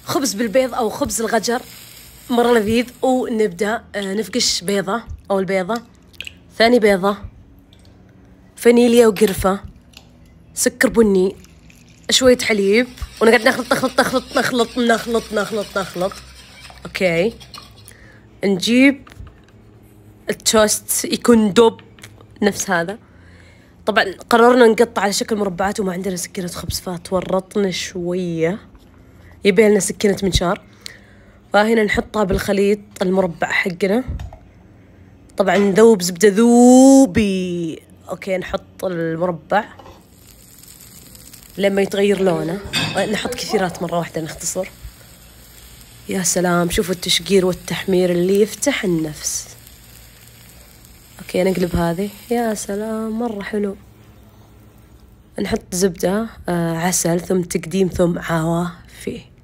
خبز بالبيض أو خبز الغجر، مرة لذيذ. ونبدأ نفقش بيضة، أول بيضة، ثاني بيضة، فانيليا وقرفة، سكر بني، شوية حليب، ونقعد نخلط. أوكي، نجيب التوست يكون دوب نفس هذا. طبعا قررنا نقطع على شكل مربعات وما عندنا سكينة خبز، فتورطنا شوية، يبي لنا سكينة منشار. فهنا نحطها بالخليط المربع حقنا. طبعا نذوب زبدة ذوبي. اوكي، نحط المربع لما يتغير لونه، نحط كثيرات مرة واحدة نختصر. يا سلام، شوفوا التشقير والتحمير اللي يفتح النفس. اوكي، نقلب هذه. يا سلام، مرة حلو. نحط زبدة، عسل، ثم تقديم، ثم عوافي.